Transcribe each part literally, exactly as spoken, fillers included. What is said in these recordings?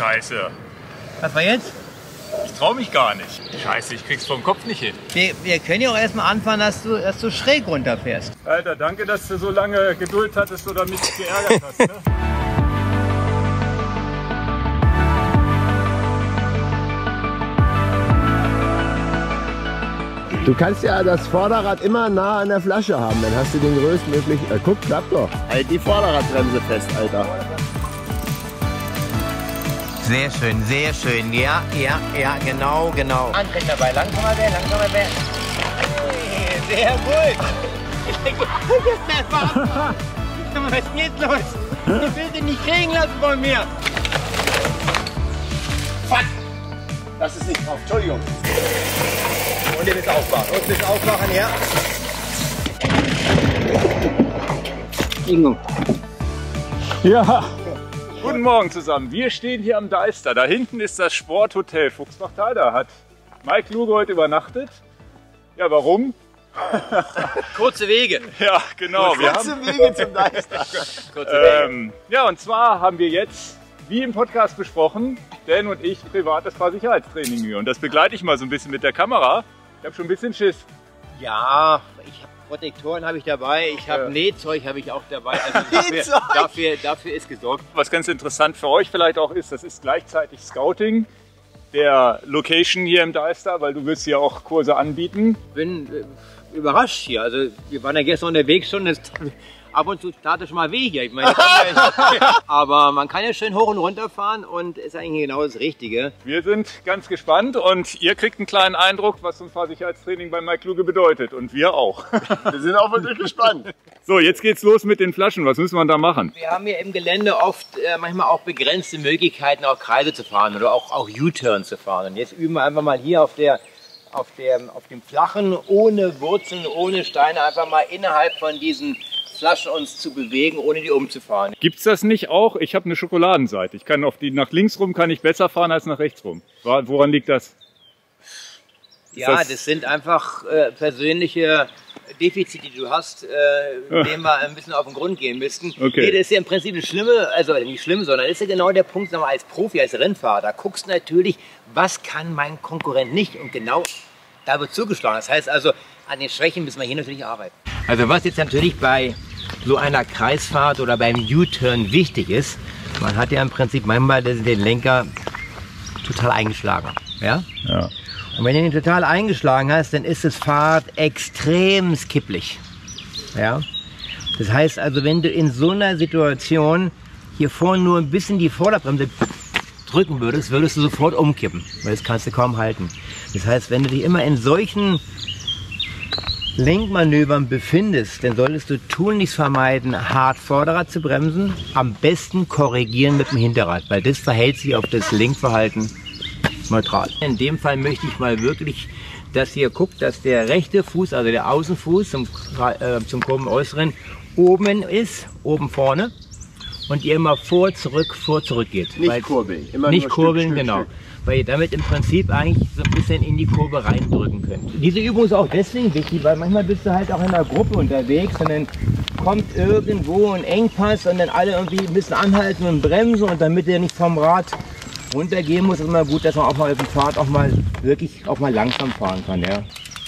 Scheiße. Was war jetzt? Ich trau mich gar nicht. Scheiße, ich krieg's vom Kopf nicht hin. Wir, wir können ja auch erstmal anfangen, dass du, dass du schräg runterfährst. Alter, danke, dass du so lange Geduld hattest oder mich geärgert hast. Ne? Du kannst ja das Vorderrad immer nah an der Flasche haben, dann hast du den größtmöglichen... Äh, guck, klappt doch. Halt die Vorderradbremse fest, Alter. Sehr schön, sehr schön. Ja, ja, ja, genau, genau. Antritt dabei. Langsamer werden, langsamer werden. Sehr gut. Was ist denn jetzt los? Ich will den nicht kriegen lassen von mir. Fuck! Das ist nicht drauf, Entschuldigung. Und ihr müsst aufmachen. Und müsst aufmachen, ja. Ingo. Ja. Guten Morgen zusammen. Wir stehen hier am Deister. Da hinten ist das Sporthotel Fuchsbachtal. Da hat Mike Kluge heute übernachtet. Ja, warum? Kurze Wege. Ja, genau. Kurze wir haben, Wege zum Deister. Kurze Wege. ähm, ja, und zwar haben wir jetzt, wie im Podcast besprochen, Dan und ich privates Fahrsicherheitstraining hier. Und das begleite ich mal so ein bisschen mit der Kamera. Ich habe schon ein bisschen Schiss. Ja, ich habe Protektoren habe ich dabei, ich habe Ja. Nähzeug habe ich auch dabei. Also dafür, dafür, dafür ist gesorgt. Was ganz interessant für euch vielleicht auch ist, das ist gleichzeitig Scouting der Location hier im Deister, weil du wirst hier auch Kurse anbieten. Bin äh, überrascht hier. Also wir waren ja gestern unterwegs schon. Das, ab und zu tat es schon mal weh hier. Ich meine, ja, aber man kann ja schön hoch und runter fahren und ist eigentlich genau das Richtige. Wir sind ganz gespannt und ihr kriegt einen kleinen Eindruck, was so ein Fahrsicherheitstraining bei Mike Kluge bedeutet. Und wir auch. Wir sind auch wirklich gespannt. So, jetzt geht's los mit den Flaschen. Was müssen wir da machen? Wir haben hier im Gelände oft äh, manchmal auch begrenzte Möglichkeiten, auch Kreise zu fahren oder auch, auch U-Turn zu fahren. Und jetzt üben wir einfach mal hier auf der auf, der, auf dem flachen, ohne Wurzeln, ohne Steine, einfach mal innerhalb von diesen Flaschen uns zu bewegen, ohne die umzufahren. Gibt's das nicht auch? Ich habe eine Schokoladenseite. Ich kann auf die nach links rum kann ich besser fahren als nach rechts rum. Woran liegt das? Ja, das- das sind einfach äh, persönliche Defizite, die du hast, äh, denen wir ein bisschen auf den Grund gehen müssten. Okay. Nee, das ist ja im Prinzip das Schlimme, also nicht schlimm, sondern das ist ja genau der Punkt, sagen wir, als Profi, als Rennfahrer, da guckst du natürlich, was kann mein Konkurrent nicht, und genau da wird zugeschlagen. Das heißt also, an den Schwächen müssen wir hier natürlich arbeiten. Also was jetzt natürlich bei so einer Kreisfahrt oder beim U-Turn wichtig ist, man hat ja im Prinzip manchmal den Lenker total eingeschlagen. Ja? Ja. Und wenn du den total eingeschlagen hast, dann ist das Fahrrad extrem kipplig. Ja? Das heißt also, wenn du in so einer Situation hier vorne nur ein bisschen die Vorderbremse drücken würdest, würdest du sofort umkippen, weil das kannst du kaum halten. Das heißt, wenn du dich immer in solchen Lenkmanövern befindest, dann solltest du tunlichst vermeiden, hart Vorderrad zu bremsen, am besten korrigieren mit dem Hinterrad, weil das verhält sich auf das Lenkverhalten neutral. In dem Fall möchte ich mal wirklich, dass ihr guckt, dass der rechte Fuß, also der Außenfuß zum, äh, zum Kurvenäußeren oben ist, oben vorne, und ihr immer vor, zurück, vor, zurück geht. Nicht weil, kurbeln. Immer nicht nur kurbeln, Stück, Stück, genau. Stück. Weil ihr damit im Prinzip eigentlich so ein bisschen in die Kurve reindrücken könnt. Diese Übung ist auch deswegen wichtig, weil manchmal bist du halt auch in einer Gruppe unterwegs und dann kommt irgendwo ein Engpass und dann alle irgendwie ein bisschen anhalten und bremsen, und damit der nicht vom Rad runtergehen muss, ist immer gut, dass man auch mal auf dem Pfad auch mal wirklich auch mal langsam fahren kann. Ja, Ja,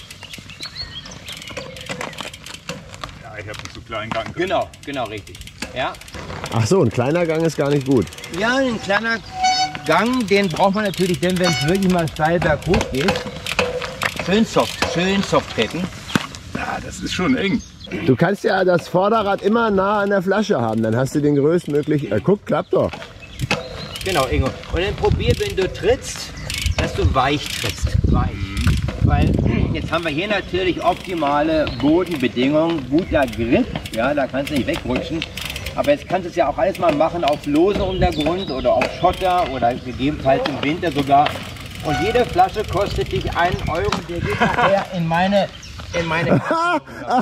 ich habe einen zu kleinen Gang. genau, genau richtig. Ja. Ach so, ein kleiner Gang ist gar nicht gut. Ja, ein kleiner Gang, den braucht man natürlich, denn wenn es wirklich mal steil berghoch geht, schön soft, schön soft treten. Ja, das ist schon eng. Du kannst ja das Vorderrad immer nah an der Flasche haben, dann hast du den größtmöglichen... Äh, guck, klappt doch. Genau, Ingo. Und dann probier, wenn du trittst, dass du weich trittst. Weich. Weil jetzt haben wir hier natürlich optimale Bodenbedingungen, guter Grip, ja, da kannst du nicht wegrutschen. Aber jetzt kannst du es ja auch alles mal machen auf losem Untergrund oder auf Schotter oder gegebenenfalls im Winter sogar. Und jede Flasche kostet dich einen Euro, der geht nachher in meine... in meine Kasse.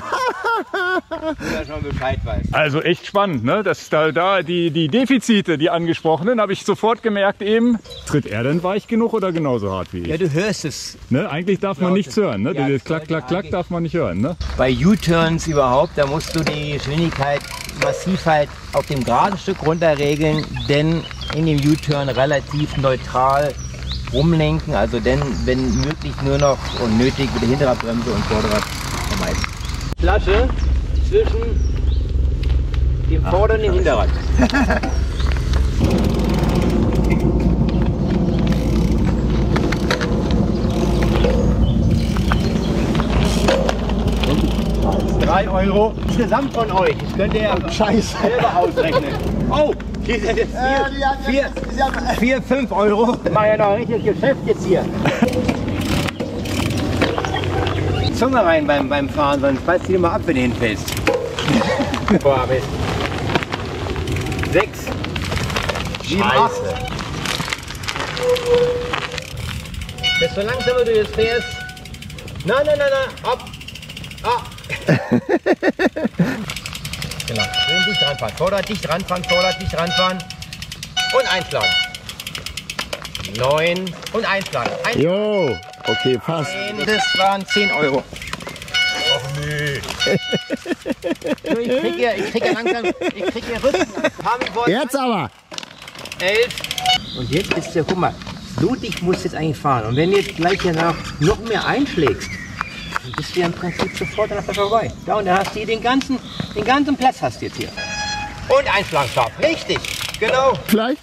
Dass man Bescheid weiß. Also echt spannend, ne? Dass da, da die, die Defizite, die angesprochenen, habe ich sofort gemerkt eben. Tritt er denn weich genug oder genauso hart wie ich? Ja, du hörst es. Ne? Eigentlich darf man nichts hören, ne? Ja, Dieses Klack, sollte Klack, Klack eigentlich- darf man nicht hören, ne? Bei U-Turns überhaupt, da musst du die Geschwindigkeit massiv halt auf dem geraden Stück runterregeln, denn in dem U-Turn relativ neutral rumlenken, also denn wenn möglich nur noch und nötig mit der Hinterradbremse und Vorderrad vermeiden. Flasche zwischen dem Vorder- und dem Hinterrad. drei Euro insgesamt von euch. Das könnt ihr ja Scheiße. selber ausrechnen. Oh, hier sind jetzt vier, fünf Euro. Ich mache ja noch ein richtiges Geschäft jetzt hier. Zunge rein beim, beim Fahren, sonst beißt du dir mal ab, wenn du hinfällst. Boah, Mist. Sechs, sieben, acht. Desto langsamer du jetzt fährst. Nein, nein, nein, nein, ab. Ah. Genau, schön dicht ranfahren. Vorder dicht ranfahren, vorder dicht ranfahren. Und einschlagen. Neun und einschlagen. Ein Jo, okay, fast. Das waren zehn Euro. Och nee. Ich krieg ja, ich krieg ja langsam, ich krieg ja Rücken. Jetzt aber. Elf. Und jetzt ist der, guck mal, so dicht musst du jetzt eigentlich fahren. Und wenn du jetzt gleich danach noch mehr einschlägst, dann bist du ja im Prinzip sofort an der Flasche vorbei. Da und dann hast du hier den ganzen, den ganzen Platz hast du jetzt hier. Und einschlagen scharf. Richtig, genau. Vielleicht?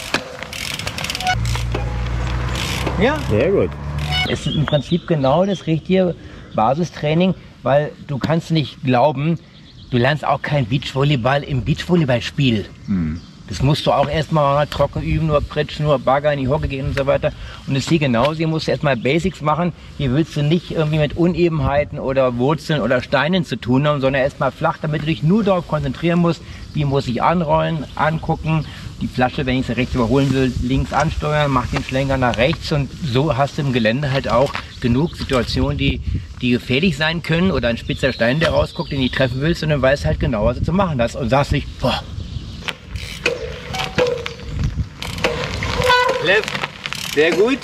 Ja. Sehr gut. Es ist im Prinzip genau das richtige Basistraining, weil du kannst nicht glauben, du lernst auch kein Beachvolleyball im Beachvolleyballspiel. Mhm. Das musst du auch erstmal trocken üben, nur pritschen, nur Bagger in die Hocke gehen und so weiter. Und das ist hier genauso, hier musst du erstmal Basics machen. Hier willst du nicht irgendwie mit Unebenheiten oder Wurzeln oder Steinen zu tun haben, sondern erstmal flach, damit du dich nur darauf konzentrieren musst, wie muss ich anrollen, angucken, die Flasche, wenn ich sie rechts überholen will, links ansteuern, mach den Schlenker nach rechts und so hast du im Gelände halt auch genug Situationen, die, die gefährlich sein können oder ein spitzer Stein, der rausguckt, den du nicht treffen willst und dann weißt halt genau, was du zu machen hast und sagst nicht, boah. Left. Sehr gut.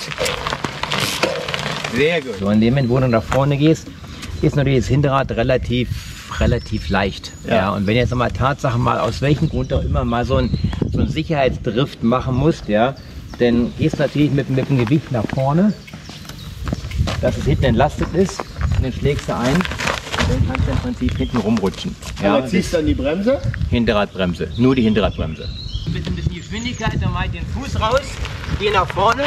Sehr gut. So, in dem Moment, wo du nach vorne gehst, ist natürlich das Hinterrad relativ, relativ leicht. Ja. Ja, und wenn du jetzt mal Tatsache mal, aus welchem Grund auch immer, mal so ein, so ein Sicherheitsdrift machen musst, ja, dann gehst du natürlich mit, mit dem Gewicht nach vorne, dass es hinten entlastet ist, und dann schlägst du ein und dann kannst du im Prinzip hinten rumrutschen. Ja, Aber ziehst du dann die Bremse? Hinterradbremse, nur die Hinterradbremse. Mit ein bisschen Geschwindigkeit, dann mache ich den Fuß raus, gehe nach vorne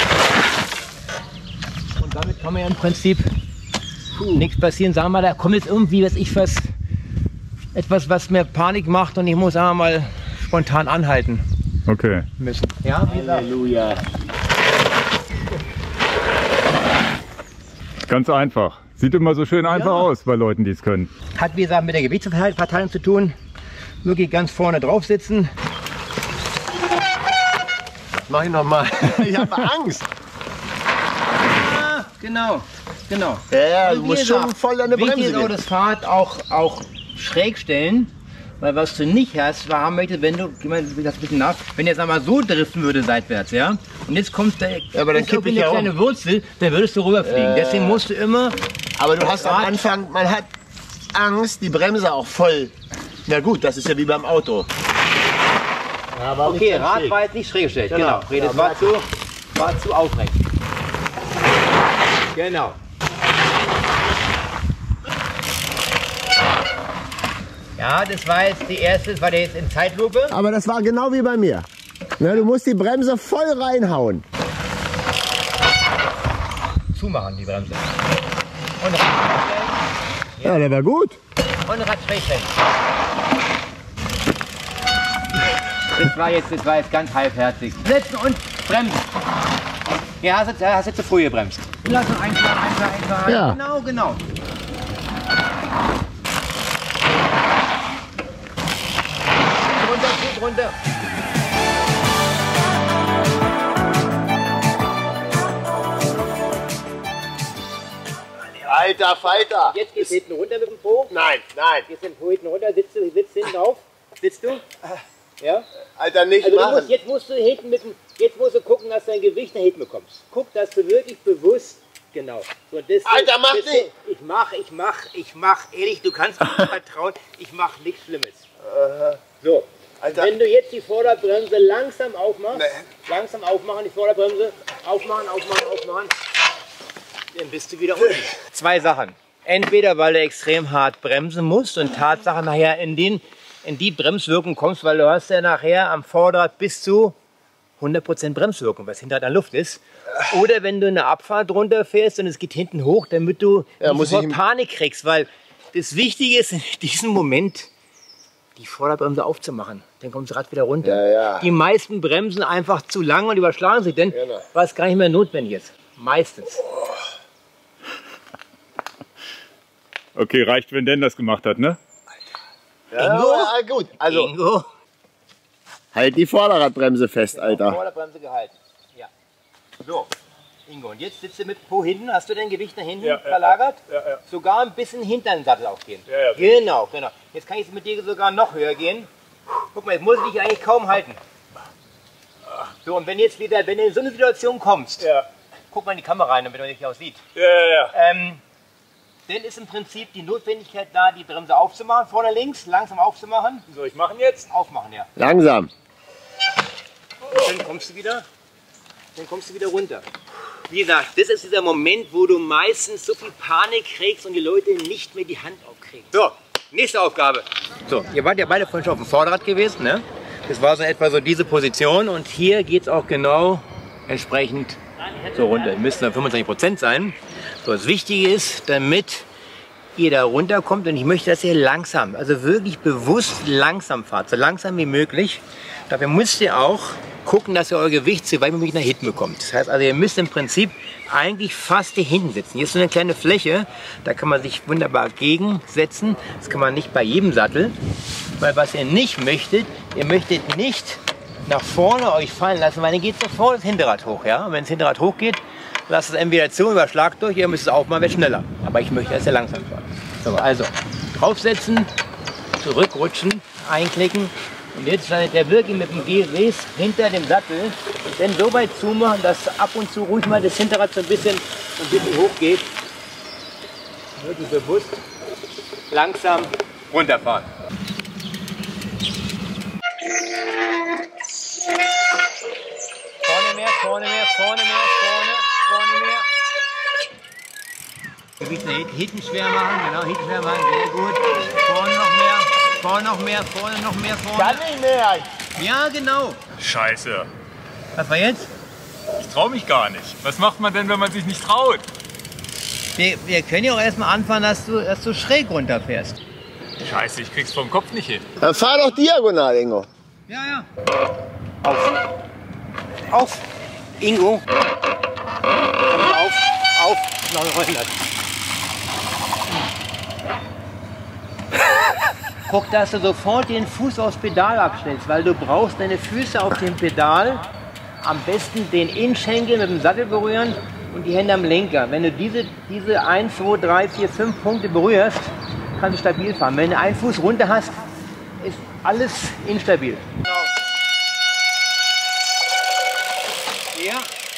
und damit kann mir ja im Prinzip Puh. nichts passieren. Sagen wir mal, da kommt jetzt irgendwie, was ich was, etwas, was mir Panik macht und ich muss einfach mal spontan anhalten. Okay. Müssen. Ja, Halleluja. Ganz einfach. Sieht immer so schön einfach Ja. aus bei Leuten, die es können. Hat wie gesagt mit der Gewichtsverteilung zu tun. Wirklich ganz vorne drauf sitzen. Mach ich noch mal. Ich habe Angst. Ah, genau, genau. Ja, ja, du Und wie musst schon gesagt, voll an der Bremse wichtig ist auch gehen. das Fahrrad auch, auch schräg stellen, weil was du nicht hast, war haben möchtest, wenn du, geh mal das ein bisschen nach, wenn jetzt einmal so driften würde seitwärts, ja, und jetzt kommt da Ja, aber dann ist kipp ich irgendwie ja eine um. kleine Wurzel, dann würdest du rüberfliegen. Äh. Deswegen musst du immer, Aber du hast am Rad- Anfang, man hat Angst, die Bremse auch voll. Na gut, das ist ja wie beim Auto. Ja, war okay, nicht ganz Rad schräg. war jetzt nicht schräg gestellt, Genau. genau, genau. Das Ja, war zu, war zu aufrecht. Genau. Ja, das war jetzt die erste, das war der jetzt in Zeitlupe. Aber das war genau wie bei mir. Na, du musst die Bremse voll reinhauen. Zumachen die Bremse. Und Rad schräg Ja, der war gut. stellen. Und Rad schräg stellen. Das war jetzt, das war jetzt ganz halbherzig. Setzen und bremsen. Ja, hast du, hast du zu früh gebremst. Lass uns einschlagen, einschlagen, einschlagen. Ja. Genau, genau. Runter, gut runter. Alter Falter. Jetzt gehst du hinten runter mit dem Po. Nein, nein. Gehst du hinten runter, sitzt du, sitzt hinten auf. Sitzt du? Ja? Alter, nicht Also du machen. musst, jetzt musst du hinten mit dem, jetzt musst du gucken, dass du dein Gewicht nach hinten bekommst. Guck, dass du wirklich bewusst, genau. So, das, Alter, mach das, nicht! Ich mach, ich mach, ich mach, ehrlich, du kannst mir vertrauen, ich mach nichts Schlimmes. So, also wenn du jetzt die Vorderbremse langsam aufmachst, nee. langsam aufmachen, die Vorderbremse, aufmachen, aufmachen, aufmachen, dann bist du wieder unten. Zwei Sachen. Entweder weil du extrem hart bremsen musst und Tatsache nachher in, den, in die Bremswirkung kommst, weil du hast ja nachher am Vorderrad bis zu hundert Prozent Bremswirkung, was hinter an Luft ist. Oder wenn du eine Abfahrt runterfährst und es geht hinten hoch, damit du ja, nicht sofort Panik kriegst, weil das Wichtige ist in diesem Moment, die Vorderbremse aufzumachen. Dann kommt das Rad wieder runter. Ja, ja. Die meisten bremsen einfach zu lang und überschlagen sich dann, genau. was gar nicht mehr notwendig ist. Meistens. Okay, reicht, wenn Dan das gemacht hat, ne? Ja, Ingo? Ja, gut. Also, Ingo. Halt die Vorderradbremse fest, Alter. Vorderbremse gehalten. Ja. So, Ingo, und jetzt sitzt du mit Po hinten. Hast du dein Gewicht nach hinten ja, verlagert? Ja, ja, ja. Sogar ein bisschen hinter den Sattel aufgehen. Ja, ja, genau, genau. Jetzt kann ich mit dir sogar noch höher gehen. Guck mal, jetzt muss ich dich eigentlich kaum halten. So, und wenn jetzt wieder, wenn du in so eine Situation kommst, ja. guck mal in die Kamera rein, damit man dich auch sieht. Ja, ja, ja. Ähm, dann ist im Prinzip die Notwendigkeit da, die Bremse aufzumachen, vorne links, langsam aufzumachen. Soll ich machen jetzt? Aufmachen, ja. Langsam. Und dann kommst du wieder, dann kommst du wieder runter. Wie gesagt, das ist dieser Moment, wo du meistens so viel Panik kriegst und die Leute nicht mehr die Hand aufkriegen. So, nächste Aufgabe. So, ihr wart ja beide vorhin schon auf dem Vorderrad gewesen, ne? Das war so etwa so diese Position und hier geht es auch genau entsprechend so runter. Es müssten dann fünfundzwanzig Prozent sein. So, das Wichtige ist, damit ihr da runterkommt, und ich möchte, dass ihr langsam, also wirklich bewusst langsam fahrt, so langsam wie möglich. Dafür müsst ihr auch gucken, dass ihr euer Gewicht so weit wie möglich nach hinten bekommt. Das heißt also, ihr müsst im Prinzip eigentlich fast hier hinten sitzen. Hier ist so eine kleine Fläche, da kann man sich wunderbar gegensetzen. Das kann man nicht bei jedem Sattel, weil was ihr nicht möchtet, ihr möchtet nicht nach vorne euch fallen lassen, weil dann geht sofort das Hinterrad hoch. Ja? Und wenn das Hinterrad hoch geht, lasst es entweder zu, überschlagt durch, ihr müsst es aufmachen, wird schneller. Aber ich möchte, dass ihr langsam fahrt. So, also, draufsetzen, zurückrutschen, einklicken. Und jetzt der wirklich mit dem Gesäß hinter dem Sattel, denn so weit zumachen, dass ab und zu ruhig mal das Hinterrad so ein bisschen, ein bisschen hoch geht. Wirklich bewusst langsam runterfahren. Vorne mehr, vorne mehr, vorne mehr, vorne, vorne mehr. Gewicht nach hinten schwer machen, genau, hinten schwer machen, sehr gut. Vorne noch mehr, vorne noch mehr, vorne noch mehr, vorne. Kann nicht mehr. Ja, genau. Scheiße. Was war jetzt? Ich traue mich gar nicht. Was macht man denn, wenn man sich nicht traut? Wir, wir können ja auch erstmal anfangen, dass du, dass du schräg runterfährst. Scheiße, ich krieg's vom Kopf nicht hin. Dann fahr doch diagonal, Ingo. Ja, ja. Auf. Auf. Ingo. Auf. Auf. Noch rollen lassen. Guck, dass du sofort den Fuß aufs Pedal abstellst, weil du brauchst deine Füße auf dem Pedal. Am besten den Innenschenkel mit dem Sattel berühren und die Hände am Lenker. Wenn du diese, diese eins, zwei, drei, vier, fünf Punkte berührst, kannst du stabil fahren. Wenn du einen Fuß runter hast, ist alles instabil. Genau. Ja.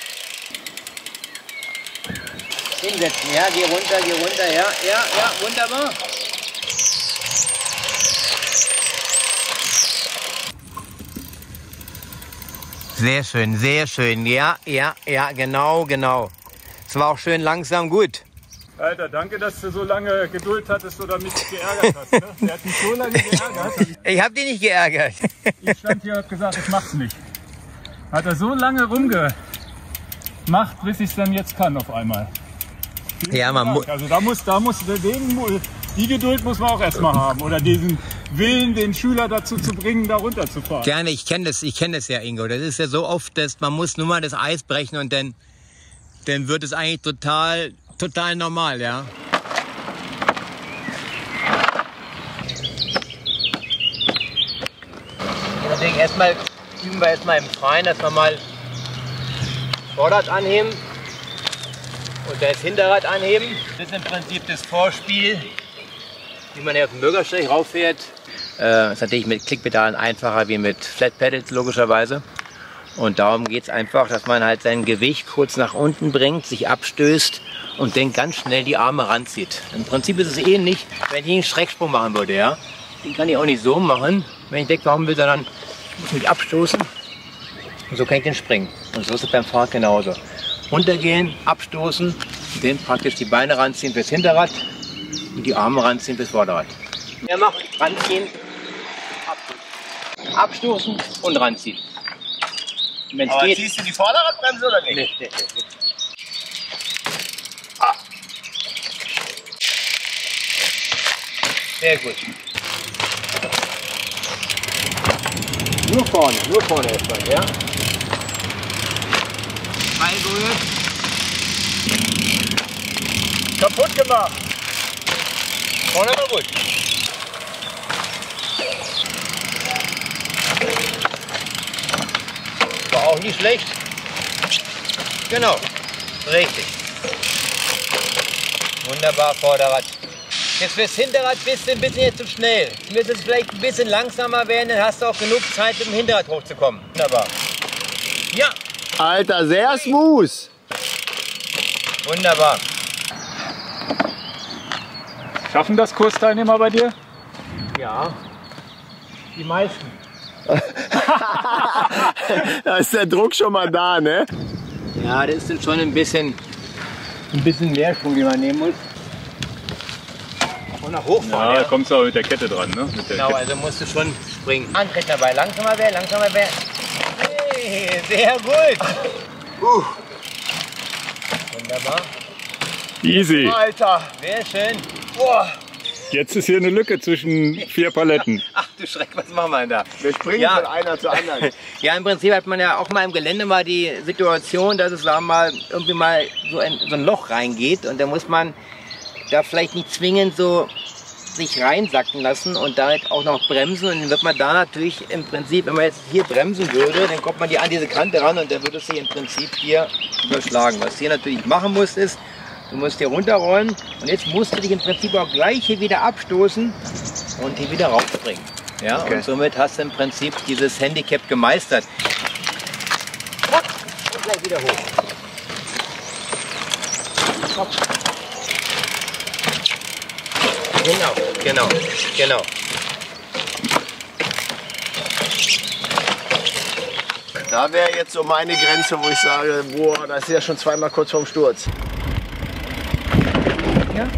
Hinsetzen, ja, geh runter, geh runter, ja, ja, ja, wunderbar. Sehr schön, sehr schön, ja, ja, ja, genau, genau. Es war auch schön langsam gut. Alter, danke, dass du so lange Geduld hattest oder mich geärgert hast. Ne? Der hat mich so lange geärgert. Ich hab dich nicht geärgert. Ich stand hier und hab gesagt, ich mach's nicht. Hat er so lange rumgemacht, bis ich es dann jetzt kann auf einmal. Ja, man muss. Also da muss, da muss den, die Geduld muss man auch erstmal haben oder diesen Willen, den Schüler dazu zu bringen, da runterzufahren. Gerne, ich kenne das, ich kenne das ja, Ingo. Das ist ja so oft, dass man muss nur mal das Eis brechen und dann, dann wird es eigentlich total, total normal, ja. Deswegen erstmal üben wir erstmal im Freien, dass wir mal Vorderrad anheben und das Hinterrad anheben. Das ist im Prinzip das Vorspiel, wie man hier auf dem Bürgersteig rauffährt. Äh, ist natürlich mit Klickpedalen einfacher wie mit Flat Pedals logischerweise. Und darum geht es einfach, dass man halt sein Gewicht kurz nach unten bringt, sich abstößt und dann ganz schnell die Arme ranzieht. Im Prinzip ist es ähnlich, wenn ich einen Schrecksprung machen würde. Ja? Den kann ich auch nicht so machen. Wenn ich wegfahren will, sondern muss mich abstoßen. Und so kann ich den springen. Und so ist es beim Fahrrad genauso. Runtergehen, abstoßen, den praktisch die Beine ranziehen fürs Hinterrad und die Arme ranziehen fürs Vorderrad. Mehr machen, ranziehen, abstoßen, abstoßen und ranziehen. Wenn's Aber geht, ziehst du die Vorderradbremse oder nicht? nee, nee, nee. Ah. Sehr gut. Nur vorne, nur vorne erstmal, ja? Eingerührt. Kaputt gemacht. Vorne war gut. War auch nicht schlecht. Genau. Richtig. Wunderbar, Vorderrad. Jetzt fürs Hinterrad bist du ein bisschen jetzt zu schnell. Jetzt müsste es vielleicht ein bisschen langsamer werden, dann hast du auch genug Zeit, mit dem Hinterrad hochzukommen. Wunderbar. Ja, Alter, sehr smooth. wunderbar. Schaffen das Kursteilnehmer bei dir? Ja, die meisten. Da ist der Druck schon mal da, ne? Ja, das ist dann schon ein bisschen, ein bisschen mehr Schwung, den man nehmen muss. Und nach hochfahren. Ja, Ja, da kommst du aber mit der Kette dran, ne? Mit der genau, Kette. also musst du schon springen. Antritt dabei, langsamer werden, langsamer werden. Hey, sehr gut. Uh. Wunderbar. Easy. Alter. Sehr schön. Boah. Jetzt ist hier eine Lücke zwischen vier Paletten. Ach du Schreck, was machen wir denn da? Wir springen Ja. von einer zur anderen. Ja, im Prinzip hat man ja auch mal im Gelände mal die Situation, dass es da mal irgendwie mal so ein, so ein Loch reingeht und da muss man da vielleicht nicht zwingend so sich reinsacken lassen und damit auch noch bremsen und dann wird man da natürlich im Prinzip, wenn man jetzt hier bremsen würde, dann kommt man hier an diese Kante ran und dann würde es sich im Prinzip hier überschlagen. Was du hier natürlich machen musst ist, du musst hier runterrollen und jetzt musst du dich im Prinzip auch gleich hier wieder abstoßen und hier wieder rausspringen. Ja, Okay. und somit hast du im Prinzip dieses Handicap gemeistert. Und gleich wieder hoch. Hopp. Genau, genau, genau. Da wäre jetzt so meine Grenze, wo ich sage, boah, das ist ja schon zweimal kurz vorm Sturz. Ja.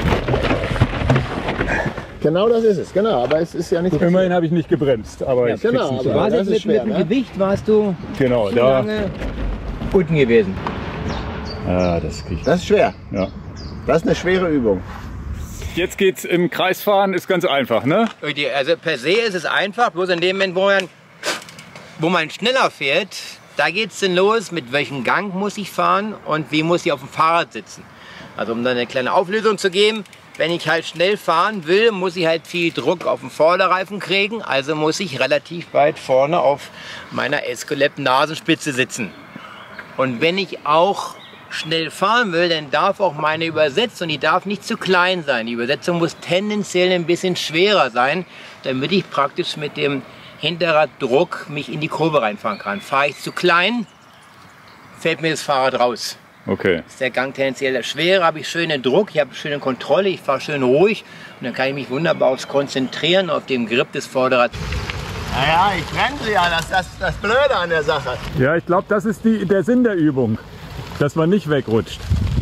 Genau das ist es, genau. Aber es ist ja nicht. Immerhin habe ich nicht gebremst, aber Ja, ich krieg's genau, nicht aber- so Du weit. warst das jetzt ist mit, schwer, mit dem ne? Gewicht warst du Genau, zu da. lange unten gewesen. Ah, das krieg ich. Das ist schwer. Ja. Das ist eine schwere Übung. Jetzt geht's im Kreisfahren, ist ganz einfach, ne? Also per se ist es einfach, bloß in dem Moment, wo man, wo man schneller fährt, da geht es dann los, mit welchem Gang muss ich fahren und wie muss ich auf dem Fahrrad sitzen. Also um dann eine kleine Auflösung zu geben, wenn ich halt schnell fahren will, muss ich halt viel Druck auf dem Vorderreifen kriegen, also muss ich relativ weit vorne auf meiner Escalade-Nasenspitze sitzen. Und wenn ich auch schnell fahren will, dann darf auch meine Übersetzung, die darf nicht zu klein sein. Die Übersetzung muss tendenziell ein bisschen schwerer sein, damit ich praktisch mit dem Hinterraddruck mich in die Kurve reinfahren kann. Fahre ich zu klein, fällt mir das Fahrrad raus. Okay. Ist der Gang tendenziell schwerer, habe ich schönen Druck, ich habe schöne Kontrolle, ich fahre schön ruhig und dann kann ich mich wunderbar aufs Konzentrieren, auf den Grip des Vorderrads. Naja, ich bremse ja, das ist das, das Blöde an der Sache. Ja, ich glaube, das ist die, der Sinn der Übung, dass man nicht wegrutscht.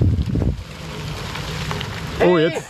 Oh, jetzt.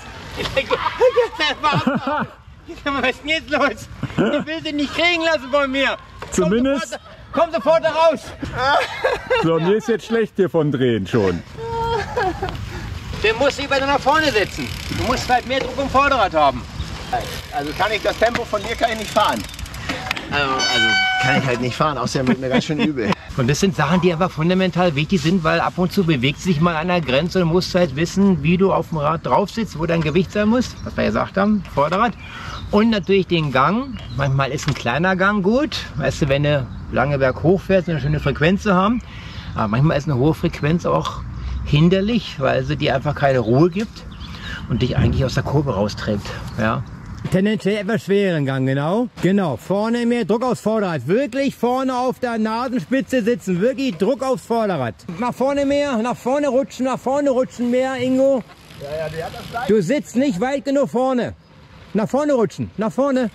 Was ist denn jetzt los? Ich will sie nicht kriegen lassen von mir. Zumindest. Komm sofort da raus. So, mir ist jetzt schlecht hier von Drehen schon. Den musst du weiter nach vorne setzen. Du musst halt mehr Druck im Vorderrad haben. Also kann ich das Tempo von dir kann ich nicht fahren. Also, also kann ich halt nicht fahren, außerdem wird mir ganz schön übel. Und das sind Sachen, die einfach fundamental wichtig sind, weil ab und zu bewegt sich mal an der Grenze und musst halt wissen, wie du auf dem Rad drauf sitzt, wo dein Gewicht sein muss, was wir gesagt haben, Vorderrad. Und natürlich den Gang. Manchmal ist ein kleiner Gang gut, weißt du, wenn du lange berghoch fährst und eine schöne Frequenz zu haben. Aber manchmal ist eine hohe Frequenz auch hinderlich, weil sie dir einfach keine Ruhe gibt und dich eigentlich aus der Kurve rausträgt. Ja. Tendenziell etwas schwereren Gang, genau. Genau, vorne mehr Druck aufs Vorderrad. Wirklich vorne auf der Nasenspitze sitzen. Wirklich Druck aufs Vorderrad. Nach vorne mehr, nach vorne rutschen, nach vorne rutschen mehr, Ingo. Ja, ja, die hat das gleich. Du sitzt nicht weit genug vorne. Nach vorne rutschen, nach vorne.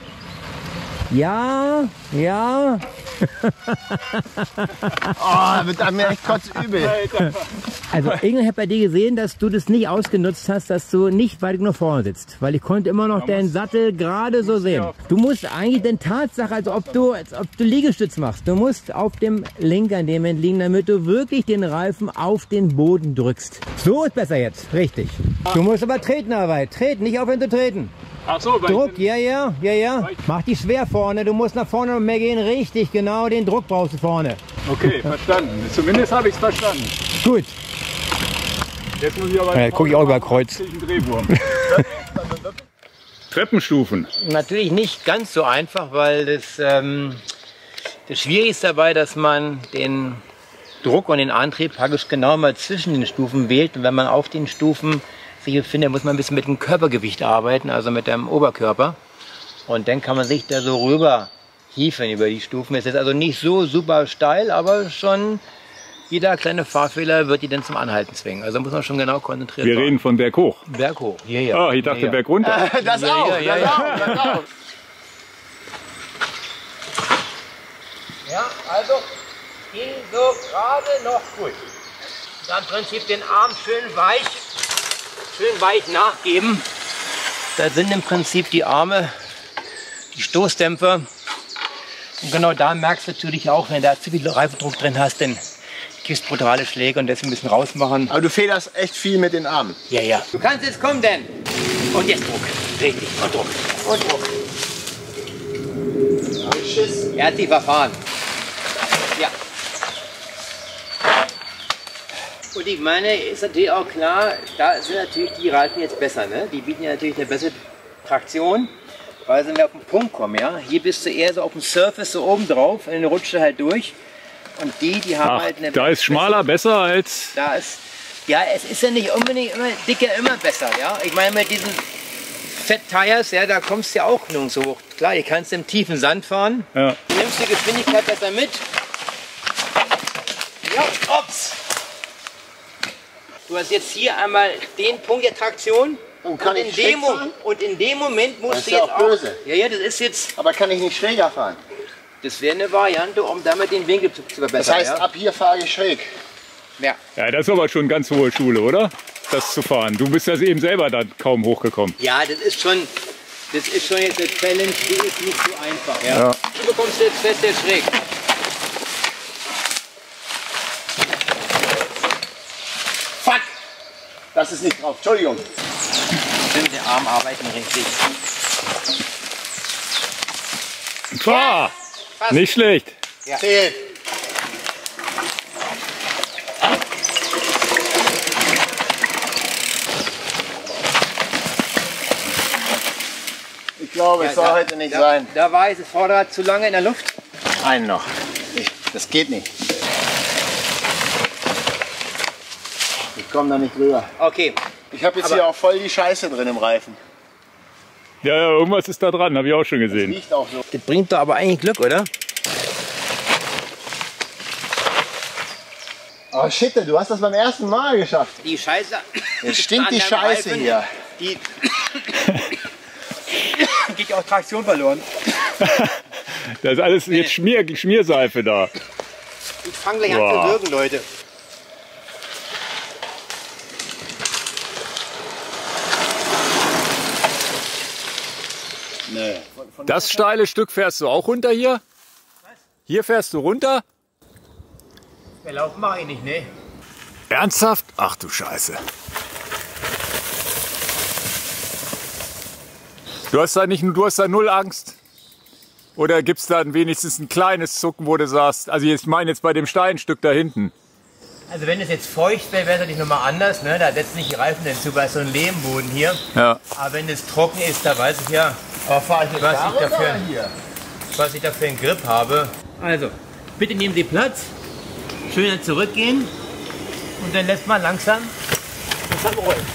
Ja, ja. Oh, wird an mir echt kotzübel. Also Inge hat bei dir gesehen, dass du das nicht ausgenutzt hast, dass du nicht weit genug vorne sitzt. Weil ich konnte immer noch den Sattel gerade so sehen. Du musst eigentlich den Tatsache, als ob du, als ob du Liegestütz machst. Du musst auf dem Lenker in dem Moment liegen, damit du wirklich den Reifen auf den Boden drückst. So ist besser jetzt, richtig. Du musst aber treten dabei. Treten, nicht aufhören zu treten. Ach so, weil Druck, ja, ja, ja, ja. Mach die schwer vorne, du musst nach vorne und mehr gehen. Richtig, genau, den Druck brauchst du vorne. Okay, verstanden. Zumindest habe ich es verstanden. Gut. Jetzt muss ich aber... Ja, guck ich auch über Kreuz. Drehwurm. Treppenstufen. Natürlich nicht ganz so einfach, weil das, ähm, das Schwierigste ist dabei, dass man den Druck und den Antrieb praktisch genau mal zwischen den Stufen wählt. Und wenn man auf den Stufen sich befindet, muss man ein bisschen mit dem Körpergewicht arbeiten, also mit dem Oberkörper. Und dann kann man sich da so rüber hieven über die Stufen. Es ist also nicht so super steil, aber schon jeder kleine Fahrfehler wird die dann zum Anhalten zwingen. Also muss man schon genau konzentriert Wir sein. reden von Berg hoch. Berg hoch, hier, ja. Ah, ich dachte hier, Berg runter. Das Ja, auch, ja, ja, das ja. auch, das auch. Ja, also ging so gerade noch gut. Dann im Prinzip den Arm schön weich, schön weich nachgeben. Da sind im Prinzip die Arme, die Stoßdämpfer. Und genau da merkst du natürlich auch, wenn du da zu viel Reifendruck drin hast, dann kriegst du brutale Schläge und das ein bisschen rausmachen. Aber du federst echt viel mit den Armen. Ja, ja. Du kannst jetzt kommen, denn. Und jetzt Druck. Richtig. Und Druck. Und Druck. Schiss. Er hat sich verfahren. Ja. Und ich meine, ist natürlich auch klar, da sind natürlich die Reifen jetzt besser. Ne? Die bieten ja natürlich eine bessere Traktion, weil sie mehr auf den Punkt kommen. Ja? Hier bist du eher so auf dem Surface, so oben drauf, und dann rutscht du halt durch. Und die, die haben Ach, halt eine da ist schmaler besser als... Da ist, ja, es ist ja nicht unbedingt immer dicker, immer besser. Ja? Ich meine, mit diesen Fat Tires, ja, da kommst du ja auch nirgends hoch. Klar, hier kannst du im tiefen Sand fahren. Ja. Du nimmst die Geschwindigkeit besser mit. Ja, ups. Du hast jetzt hier einmal den Punkt der Traktion. Und kann in ich dem schräg Mo- fahren? Und in dem Moment musst Das ist du ja jetzt auch böse. Ja, ja, das ist jetzt. Aber kann ich nicht schräger fahren? Das wäre eine Variante, um damit den Winkel zu, zu verbessern. Das heißt, ja? ab hier fahre ich schräg. Ja. Ja, das ist aber schon ganz hohe Schule, oder? Das zu fahren. Du bist ja eben selber da kaum hochgekommen. Ja, das ist schon. Das ist schon jetzt eine Challenge, die ist nicht so einfach. Ja. Ja. Du bekommst jetzt fest jetzt schräg. Fuck! Das ist nicht drauf. Entschuldigung. Stimmt, der Arm arbeiten richtig. Ah, Fast. nicht schlecht. Ja. Zählt. Ich glaube, es soll da, heute nicht da, sein. Da war jetzt das Vorderrad zu lange in der Luft. Einen noch. Ich, das geht nicht. Ich komme da nicht drüber. Okay. Ich habe jetzt Aber- hier auch voll die Scheiße drin im Reifen. Ja, ja, irgendwas ist da dran, habe ich auch schon gesehen. Liegt auch so. Das bringt doch aber eigentlich Glück, oder? Oh shit, du hast das beim ersten Mal geschafft. Die Scheiße. Jetzt stinkt die an deinem Scheiße Reifen, hier. Die geht auch Traktion verloren. Da ist alles jetzt Schmier, Schmierseife da. Ich fange gleich Boah. an zu wirken, Leute. Nee. Das steile Stück fährst du auch runter hier? Hier fährst du runter? Der Lauf mache ich nicht, ne? Ernsthaft? Ach du Scheiße. Du hast da nicht, du hast da null Angst? Oder gibt es da wenigstens ein kleines Zucken, wo du sagst, also ich meine jetzt bei dem Steinstück da hinten. Also wenn es jetzt feucht wäre, wäre es natürlich nochmal anders, ne? Da setzt nicht die Reifen hinzu, weil es so ein Lehmboden hier. Ja. Aber wenn es trocken ist, da weiß ich ja, Aber fahr ich jetzt was da ich runter dafür, oder hier? was ich dafür einen Grip habe. Also, bitte nehmen Sie Platz, schön zurückgehen und dann lässt man langsam das rollen.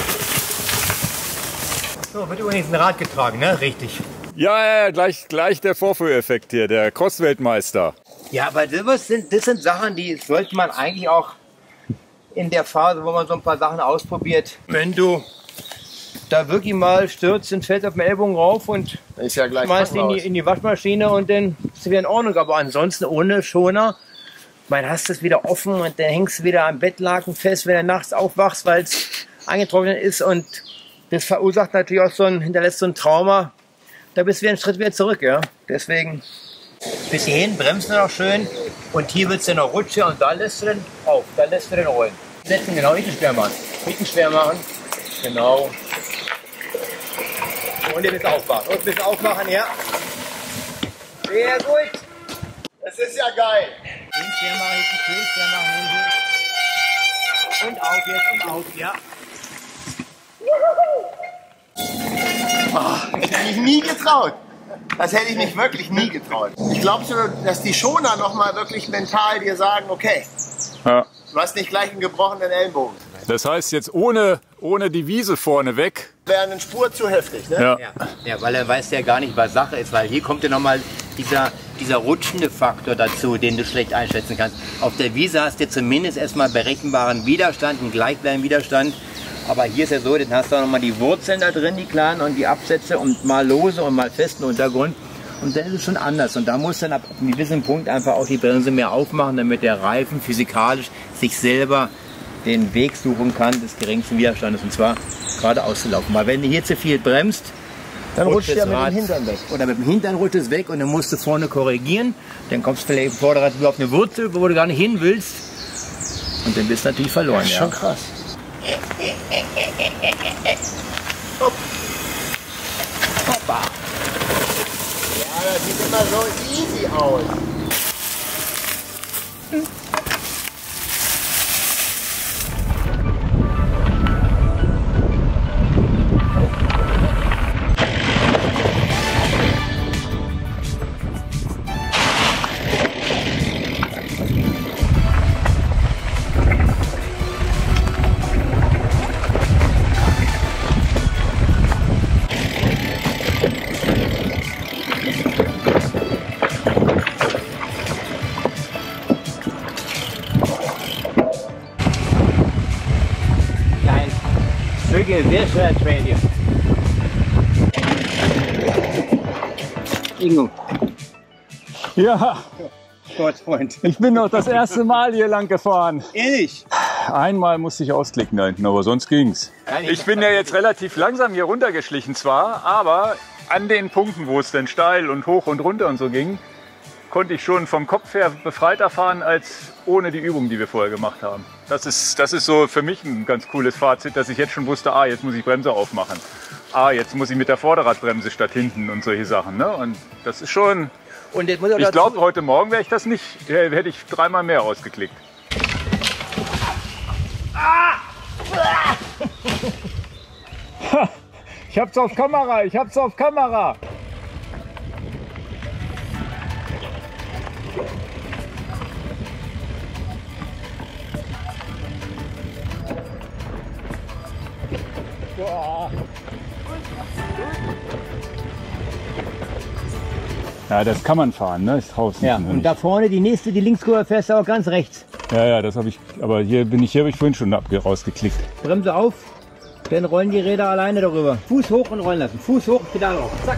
So, wird übrigens ein Rad getragen, ne? Richtig. Ja, ja, ja, gleich, gleich der Vorführeffekt hier, der Cross-Weltmeister. Ja, aber das sind, das sind Sachen, die sollte man eigentlich auch in der Phase, wo man so ein paar Sachen ausprobiert, wenn du da wirklich mal stürzt und fällt auf den Ellbogen rauf und Ist ja gleich schmeißt ihn in die, in die Waschmaschine und dann ist es wieder in Ordnung. Aber ansonsten ohne Schoner, man hast es wieder offen und dann hängst du wieder am Bettlaken fest, wenn du nachts aufwachst, weil es angetrocknet ist. Und das verursacht natürlich auch so ein, hinterlässt so ein Trauma. Da bist du wieder einen Schritt wieder zurück, ja. Deswegen bis hierhin bremst du noch schön und hier wird es dann noch rutschen und da lässt du den auf, da lässt du den rollen. Setzen, genau, hinten schwer machen. Hinten schwer machen, genau. Und ein bisschen aufmachen, und ein bisschen aufmachen, ja. Sehr gut. Das ist ja geil. Hinten schwer machen, hinten schön schwer machen, hinten. Und auf jetzt, und auf, ja. Oh, das hätte ich nie getraut. Das hätte ich mich wirklich nie getraut. Ich glaube so, dass die Schoner noch mal wirklich mental dir sagen, okay, Ja. du hast nicht gleich einen gebrochenen Ellenbogen. Das heißt jetzt ohne, ohne die Wiese vorne weg. Wäre eine Spur zu heftig, ne? Ja. Ja, ja, weil er weiß ja gar nicht, was Sache ist, weil hier kommt ja nochmal dieser, dieser rutschende Faktor dazu, den du schlecht einschätzen kannst. Auf der Wiese hast du zumindest erstmal berechenbaren Widerstand, einen gleichbleibenden Widerstand. Aber hier ist ja so, dann hast du auch nochmal die Wurzeln da drin, die kleinen und die Absätze und mal lose und mal festen Untergrund. Und dann ist es schon anders. Und da muss dann ab einem gewissen Punkt einfach auch die Bremse mehr aufmachen, damit der Reifen physikalisch sich selber den Weg suchen kann des geringsten Widerstandes. Und zwar geradeaus zu laufen. Weil wenn du hier zu viel bremst, Dann rutscht das ja mit Rad- dem Hintern weg. Oder mit dem Hintern rutscht es weg und dann musst du vorne korrigieren. Dann kommst du vielleicht im Vorderrad auf eine Wurzel, wo du gar nicht hin willst. Und dann bist du natürlich verloren. Das ist Ja. schon krass. Hopp. Hoppa. Ja, das sieht immer so easy aus. Nein, wirklich sehr schöner Trail hier. Ingo, Ja, Sportsfreund. ich bin noch das erste Mal hier lang gefahren. Ehrlich? Einmal musste ich ausklicken da hinten, aber sonst ging's. Nein, ich Ich bin ja jetzt relativ langsam hier runtergeschlichen zwar, aber an den Punkten, wo es dann steil und hoch und runter und so ging, konnte ich schon vom Kopf her befreiter fahren als ohne die Übung, die wir vorher gemacht haben. Das ist, das ist so für mich ein ganz cooles Fazit, dass ich jetzt schon wusste, ah, jetzt muss ich Bremse aufmachen. Ah, jetzt muss ich mit der Vorderradbremse statt hinten und solche Sachen. Ne? Und das ist schon, Und jetzt muss ich auch ich dazu- glaube, heute Morgen wäre ich das nicht, hätte ich dreimal mehr ausgeklickt. Ich hab's auf Kamera, ich hab's auf Kamera. Ja, das kann man fahren, ne? Ist draußen. Ja, und da vorne die nächste, die Linkskurve fährst du auch ganz rechts. Ja, ja, das habe ich. Aber hier bin ich, hier habe ich vorhin schon abge rausgeklickt. Bremse auf, dann rollen die Räder alleine darüber. Fuß hoch und rollen lassen. Fuß hoch, Pedal auf. Zack.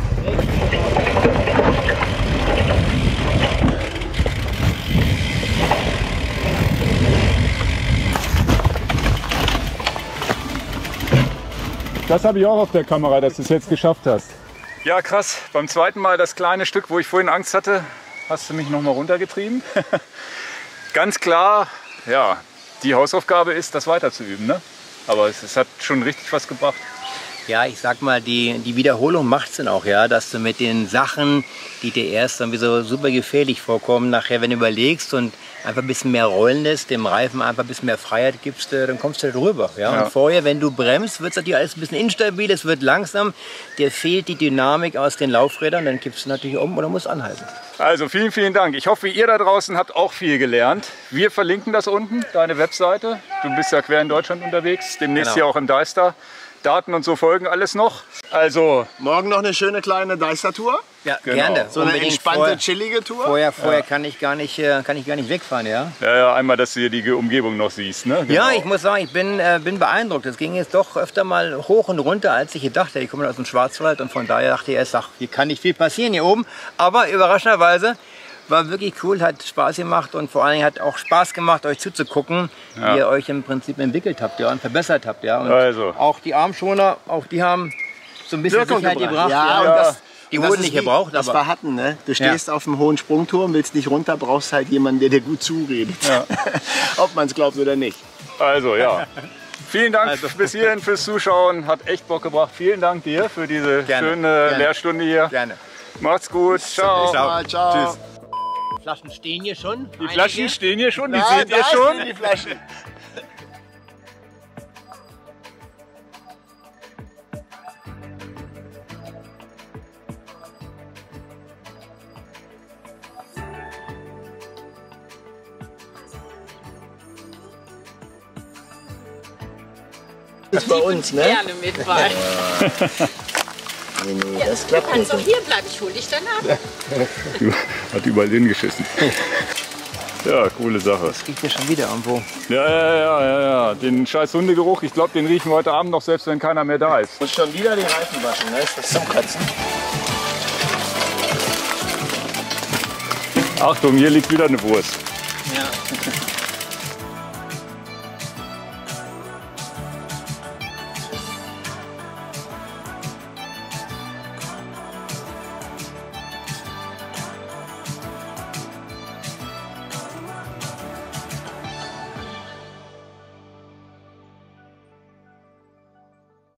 Das habe ich auch auf der Kamera, dass du es jetzt geschafft hast. Ja, krass. Beim zweiten Mal das kleine Stück, wo ich vorhin Angst hatte, hast du mich noch mal runtergetrieben. Ganz klar, ja, die Hausaufgabe ist, das weiter zu üben, ne? Aber es, es hat schon richtig was gebracht. Ja, ich sag mal, die, die Wiederholung macht es dann auch, ja, dass du mit den Sachen, die dir erst dann wie so super gefährlich vorkommen, nachher, wenn du überlegst und einfach ein bisschen mehr rollen lässt, dem Reifen einfach ein bisschen mehr Freiheit gibst, äh, dann kommst du da drüber. Ja? Ja. Und vorher, wenn du bremst, wird es natürlich alles ein bisschen instabil, es wird langsam, dir fehlt die Dynamik aus den Laufrädern, dann kippst du natürlich um oder musst anhalten. Also vielen, vielen Dank. Ich hoffe, ihr da draußen habt auch viel gelernt. Wir verlinken das unten, deine Webseite. Du bist ja quer in Deutschland unterwegs, demnächst Genau. hier auch in Deister. Daten und so folgen alles noch. Also, Morgen noch eine schöne kleine Deister-Tour. Ja, Genau. gerne. So eine Unbedingt. entspannte, vorher, chillige Tour? Vorher, vorher kann, ich gar nicht, äh, kann ich gar nicht wegfahren, ja? Ja, ja, einmal, dass du hier die Umgebung noch siehst. Ne? Genau. Ja, ich muss sagen, ich bin, äh, bin beeindruckt. Es ging jetzt doch öfter mal hoch und runter, als ich gedacht hätte. Ich komme aus dem Schwarzwald und von daher dachte ich erst, ach, hier kann nicht viel passieren hier oben. Aber überraschenderweise war wirklich cool, hat Spaß gemacht und vor allen Dingen hat auch Spaß gemacht, euch zuzugucken, Ja. wie ihr euch im Prinzip entwickelt habt, ja, und verbessert habt, ja. Und Also. auch die Armschoner, auch die haben so ein bisschen Wirkung Sicherheit gebracht. gebracht. Ja, ja. und das, Die und das wurden ist nicht wie, gebraucht, was aber wir hatten, ne? Du stehst auf einem hohen Sprungturm, willst nicht runter, brauchst halt jemanden, der dir gut zuredet. Ja. Ob man es glaubt oder nicht. Also ja. Vielen Dank Also. bis hierhin fürs Zuschauen. Hat echt Bock gebracht. Vielen Dank dir für diese Gerne, schöne gerne. Lehrstunde hier. gerne. Macht's gut. Ciao. Ciao. Ciao. Tschüss. Flaschen stehen hier schon. Die Flaschen stehen hier schon, die Ja, seht da ihr schon. stehen die Flaschen. Das ist bei uns, ne? Gerne mit, weil Nee, nee, ja, das du klappt kannst nicht. doch hier bleiben. Ich hole dich dann ab. Hat überall hingeschissen. Ja, coole Sache. Riecht hier schon wieder irgendwo. Ja, ja, ja, ja, ja. Den scheiß Hundegeruch, ich glaube, den riechen wir heute Abend noch, selbst wenn keiner mehr da ist. Muss schon wieder die Reifen waschen, ne? Ist das zum Kotzen? Achtung, hier liegt wieder eine Wurst. Ja.